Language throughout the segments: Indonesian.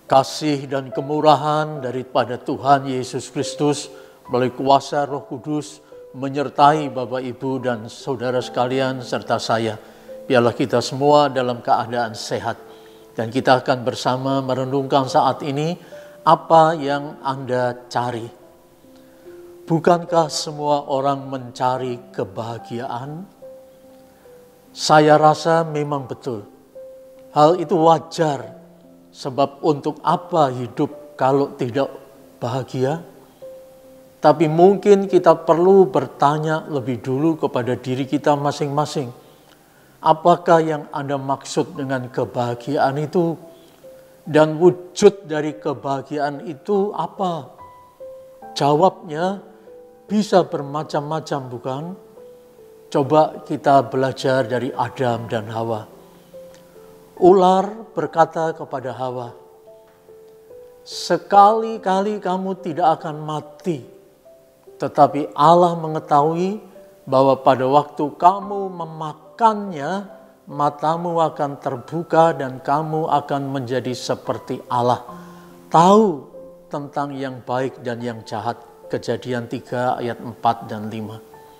Kasih dan kemurahan daripada Tuhan Yesus Kristus melalui kuasa Roh Kudus menyertai Bapak, Ibu, dan saudara sekalian serta saya. Biarlah kita semua dalam keadaan sehat. Dan kita akan bersama merenungkan saat ini apa yang Anda cari. Bukankah semua orang mencari kebahagiaan? Saya rasa memang betul. Hal itu wajar. Sebab untuk apa hidup kalau tidak bahagia? Tapi mungkin kita perlu bertanya lebih dulu kepada diri kita masing-masing. Apakah yang Anda maksud dengan kebahagiaan itu? Dan wujud dari kebahagiaan itu apa? Jawabnya bisa bermacam-macam, bukan? Coba kita belajar dari Adam dan Hawa. Ular berkata kepada Hawa, "Sekali-kali kamu tidak akan mati, tetapi Allah mengetahui bahwa pada waktu kamu memakannya, matamu akan terbuka dan kamu akan menjadi seperti Allah, tahu tentang yang baik dan yang jahat." Kejadian 3 ayat 4 dan 5.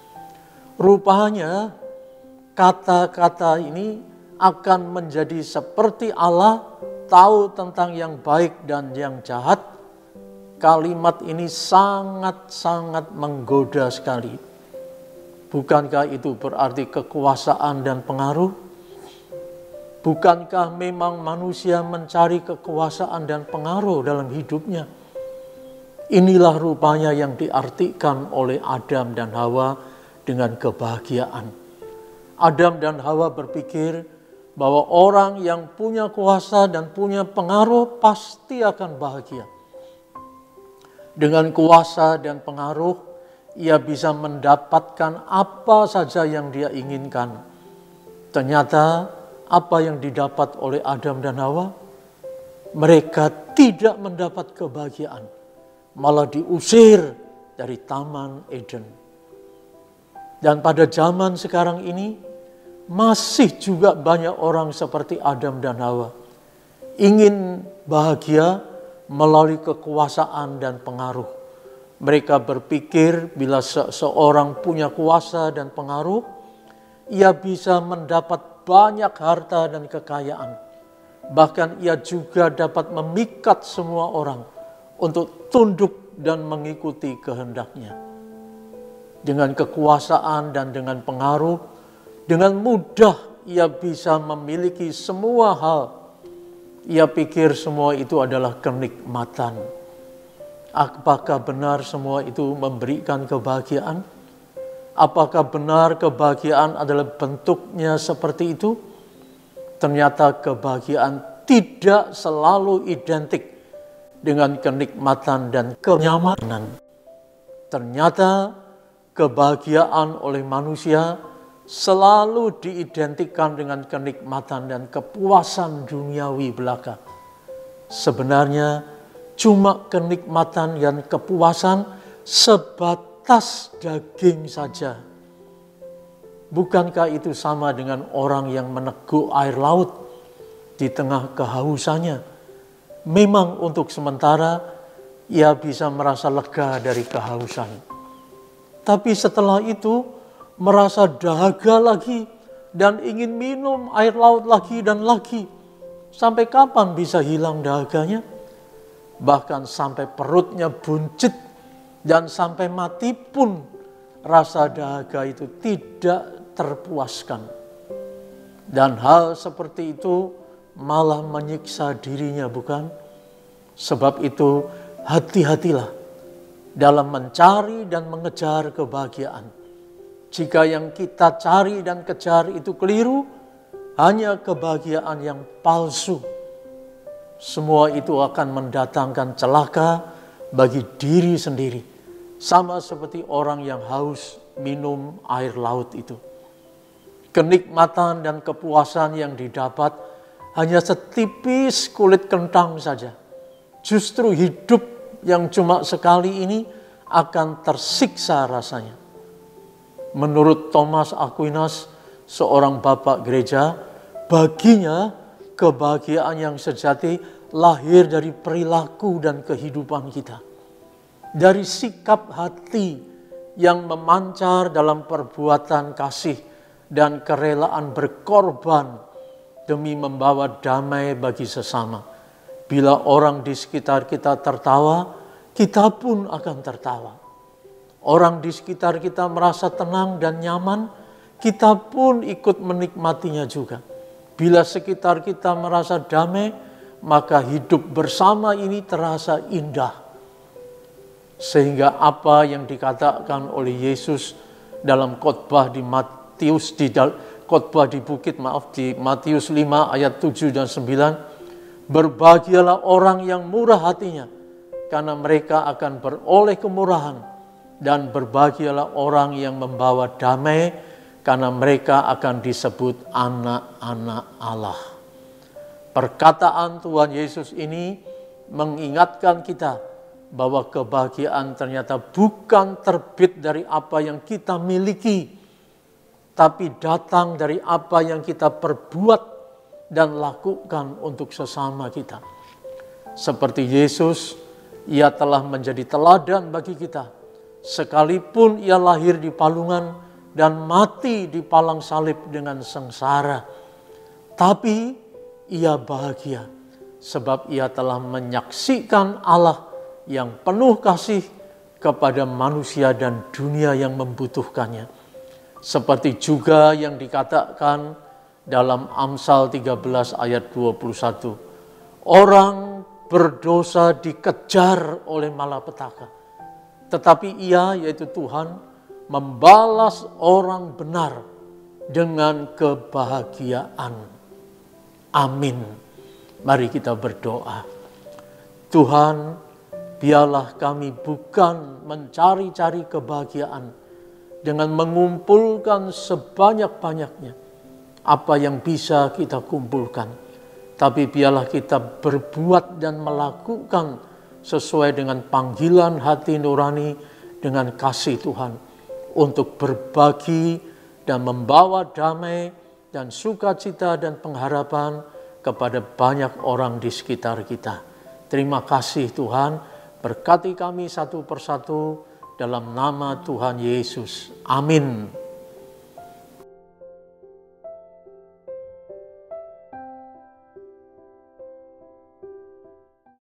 Rupanya kata-kata ini akan menjadi seperti Allah, tahu tentang yang baik dan yang jahat. Kalimat ini sangat-sangat menggoda sekali. Bukankah itu berarti kekuasaan dan pengaruh? Bukankah memang manusia mencari kekuasaan dan pengaruh dalam hidupnya? Inilah rupanya yang diartikan oleh Adam dan Hawa dengan kebahagiaan. Adam dan Hawa berpikir bahwa orang yang punya kuasa dan punya pengaruh pasti akan bahagia. Dengan kuasa dan pengaruh, ia bisa mendapatkan apa saja yang dia inginkan. Ternyata apa yang didapat oleh Adam dan Hawa? Mereka tidak mendapat kebahagiaan, malah diusir dari Taman Eden. Dan pada zaman sekarang ini, masih juga banyak orang seperti Adam dan Hawa. Ingin bahagia melalui kekuasaan dan pengaruh. Mereka berpikir bila seseorang punya kuasa dan pengaruh, ia bisa mendapat banyak harta dan kekayaan. Bahkan ia juga dapat memikat semua orang untuk tunduk dan mengikuti kehendaknya. Dengan kekuasaan dan dengan pengaruh, dengan mudah ia bisa memiliki semua hal. Ia pikir semua itu adalah kenikmatan. Apakah benar semua itu memberikan kebahagiaan? Apakah benar kebahagiaan adalah bentuknya seperti itu? Ternyata kebahagiaan tidak selalu identik dengan kenikmatan dan kenyamanan. Ternyata kebahagiaan oleh manusia selalu diidentikan dengan kenikmatan dan kepuasan duniawi belaka. Sebenarnya cuma kenikmatan dan kepuasan sebatas daging saja. Bukankah itu sama dengan orang yang meneguk air laut di tengah kehausannya? Memang untuk sementara ia bisa merasa lega dari kehausan. Tapi setelah itu merasa dahaga lagi dan ingin minum air laut lagi dan lagi. Sampai kapan bisa hilang dahaganya? Bahkan sampai perutnya buncit dan sampai mati pun rasa dahaga itu tidak terpuaskan. Dan hal seperti itu malah menyiksa dirinya, bukan? Sebab itu hati-hatilah dalam mencari dan mengejar kebahagiaan. Jika yang kita cari dan kejar itu keliru, hanya kebahagiaan yang palsu. Semua itu akan mendatangkan celaka bagi diri sendiri. Sama seperti orang yang haus minum air laut itu. Kenikmatan dan kepuasan yang didapat hanya setipis kulit kentang saja. Justru hidup yang cuma sekali ini akan tersiksa rasanya. Menurut Thomas Aquinas, seorang bapak gereja, baginya kebahagiaan yang sejati lahir dari perilaku dan kehidupan kita. Dari sikap hati yang memancar dalam perbuatan kasih dan kerelaan berkorban demi membawa damai bagi sesama. Bila orang di sekitar kita tertawa, kita pun akan tertawa. Orang di sekitar kita merasa tenang dan nyaman, kita pun ikut menikmatinya juga. Bila sekitar kita merasa damai, maka hidup bersama ini terasa indah. Sehingga apa yang dikatakan oleh Yesus dalam khotbah di Matius, khotbah di bukit, di Matius 5 ayat 7 dan 9, berbahagialah orang yang murah hatinya, karena mereka akan beroleh kemurahan, dan berbahagialah orang yang membawa damai, karena mereka akan disebut anak-anak Allah. Perkataan Tuhan Yesus ini mengingatkan kita bahwa kebahagiaan ternyata bukan terbit dari apa yang kita miliki, tapi datang dari apa yang kita perbuat dan lakukan untuk sesama kita. Seperti Yesus, Ia telah menjadi teladan bagi kita. Sekalipun Ia lahir di palungan dan mati di palang salib dengan sengsara, tapi Ia bahagia sebab Ia telah menyaksikan Allah yang penuh kasih kepada manusia dan dunia yang membutuhkannya. Seperti juga yang dikatakan dalam Amsal 13 ayat 21. Orang berdosa dikejar oleh malapetaka, tetapi Ia, yaitu Tuhan, membalas orang benar dengan kebahagiaan. Amin. Mari kita berdoa. Tuhan, biarlah kami bukan mencari-cari kebahagiaan dengan mengumpulkan sebanyak-banyaknya apa yang bisa kita kumpulkan. Tapi biarlah kita berbuat dan melakukan sesuai dengan panggilan hati nurani dengan kasih Tuhan, untuk berbagi dan membawa damai dan sukacita dan pengharapan kepada banyak orang di sekitar kita. Terima kasih Tuhan, berkati kami satu persatu dalam nama Tuhan Yesus. Amin.